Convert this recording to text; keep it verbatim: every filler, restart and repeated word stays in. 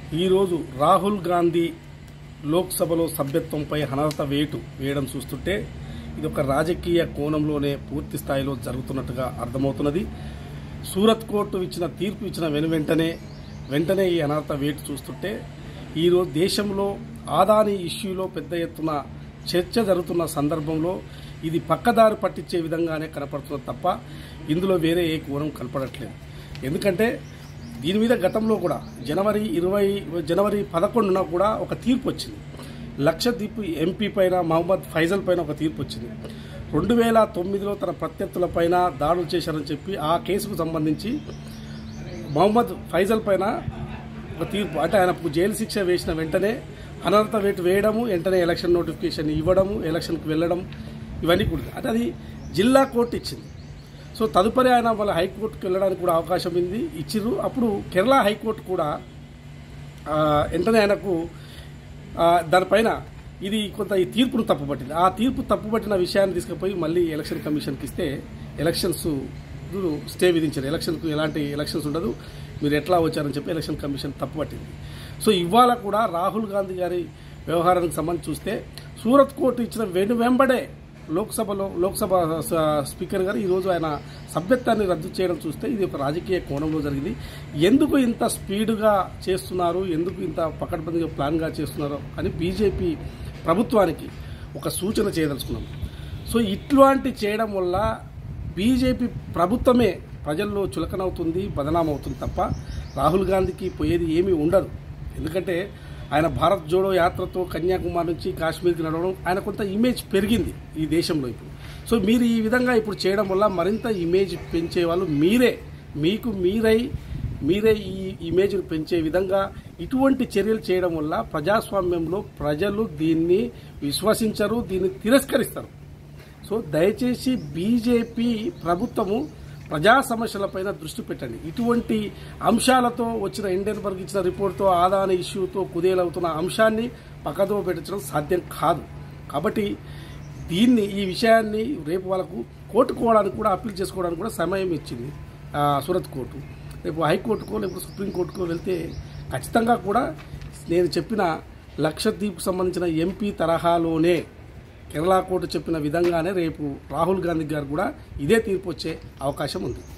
ఈరోజు రాహుల్ గాంధీ లోక్సభలో సభ్యత్వంపై అనర్హత వేటు వేయడం చూస్తుంటే ఇది ఒక రాజకీయ కోణంలోనే పూర్తి స్థాయిలో జరుగుతున్నట్టుగా అర్థమవుతున్నది. సూరత్ కోర్టు ఇచ్చిన తీర్పు ఇచ్చిన వెను వెంటనే వెంటనే ఈ అనర్హత వేటు చూస్తుంటే ఈరోజు దేశంలో ఆదాని ఇష్యూలో పెద్ద ఎత్తున చర్చ జరుగుతున్న సందర్భంలో ఇది పక్కదారి పట్టించే విధంగానే కనపడుతున్నది తప్ప ఇందులో వేరే ఏ కోణం కనపడట్లేదు. ఎందుకంటే దీని మీద గతంలో కూడా జనవరి ఇరవై జనవరి పదకొండున కూడా ఒక తీర్పు వచ్చింది. లక్షద్వీప్ ఎంపీ పైన మహమ్మద్ ఫైజల్ పైన ఒక తీర్పు వచ్చింది. రెండు వేల తొమ్మిదిలో తన ప్రత్యర్థుల పైన దాడులు చేశారని చెప్పి ఆ కేసుకు సంబంధించి మహమ్మద్ ఫైజల్ పైన ఒక తీర్పు, అంటే ఆయనకు జైలు శిక్ష వేసిన వెంటనే అనర్హత వేటు వేయడము, వెంటనే ఎలక్షన్ నోటిఫికేషన్ ఇవ్వడము, ఎలక్షన్కి వెళ్ళడం, ఇవన్నీ కూడా అంటే అది జిల్లా కోర్టు ఇచ్చింది. సో తదుపరి ఆయన వాళ్ళ హైకోర్టుకు వెళ్ళడానికి కూడా అవకాశం ఉంది ఇచ్చిర్రు. అప్పుడు కేరళ హైకోర్టు కూడా వెంటనే ఆయనకు దానిపైన ఇది కొంత ఈ తీర్పును తప్పుపట్టింది. ఆ తీర్పు తప్పుపట్టిన విషయాన్ని తీసుకుపోయి మళ్ళీ ఎలక్షన్ కమిషన్కి ఇస్తే ఎలక్షన్స్ స్టే విధించారు. ఎలక్షన్కు ఎలాంటి ఎలక్షన్స్ ఉండదు, మీరు ఎట్లా వచ్చారని చెప్పి ఎలక్షన్ కమిషన్ తప్పుపట్టింది. సో ఇవాళ కూడా రాహుల్ గాంధీ గారి వ్యవహారానికి సంబంధించి చూస్తే సూరత్ కోర్టు ఇచ్చిన వెను వెంబడే లోక్సభలో లోక్సభ స్పీకర్ గారు ఈరోజు ఆయన సభ్యత్వాన్ని రద్దు చేయడం చూస్తే ఇది ఒక రాజకీయ కోణంలో జరిగింది. ఎందుకు ఇంత స్పీడ్గా చేస్తున్నారు, ఎందుకు ఇంత పకడ్బందీగా ప్లాన్గా చేస్తున్నారు అని బీజేపీ ప్రభుత్వానికి ఒక సూచన చేయదలుచుకున్నాం. సో ఇట్లాంటి చేయడం వల్ల బీజేపీ ప్రభుత్వమే ప్రజల్లో చులకనవుతుంది, బదనామవుతుంది తప్ప రాహుల్ గాంధీకి పోయేది ఏమీ ఉండదు. ఎందుకంటే ఆయన భారత్ జోడో యాత్రతో కన్యాకుమారి నుంచి కాశ్మీర్కి నడవడం ఆయన కొంత ఇమేజ్ పెరిగింది ఈ దేశంలో ఇప్పుడు. సో మీరు ఈ విధంగా ఇప్పుడు చేయడం వల్ల మరింత ఇమేజ్ పెంచే వాళ్ళు మీరే, మీకు మీరై మీరే ఈ ఇమేజ్ను పెంచే విధంగా ఇటువంటి చర్యలు చేయడం వల్ల ప్రజాస్వామ్యంలో ప్రజలు దీన్ని విశ్వసించరు, దీన్ని తిరస్కరిస్తారు. సో దయచేసి బీజేపీ ప్రభుత్వము ప్రజా సమస్యలపైన దృష్టి పెట్టండి. ఇటువంటి అంశాలతో వచ్చిన హిండెన్బర్గ్ ఇచ్చిన రిపోర్ట్తో ఆదాని ఇష్యూతో కుదేలవుతున్న అంశాన్ని పక్కదో పెట్టడం సాధ్యం కాదు. కాబట్టి దీన్ని ఈ విషయాన్ని రేపు వాళ్ళకు కోర్టుకోవడానికి కూడా అప్పీల్ చేసుకోవడానికి కూడా సమయం ఇచ్చింది సూరత్ కోర్టు. రేపు హైకోర్టుకో లేకపోతే సుప్రీంకోర్టుకో వెళ్తే ఖచ్చితంగా కూడా నేను చెప్పిన లక్షద్వీప్కు సంబంధించిన ఎంపీ తరహాలోనే కేరళ కోర్టు చెప్పిన విధంగానే రేపు రాహుల్ గాంధీ గారు కూడా ఇదే తీర్పు వచ్చే అవకాశం ఉంది.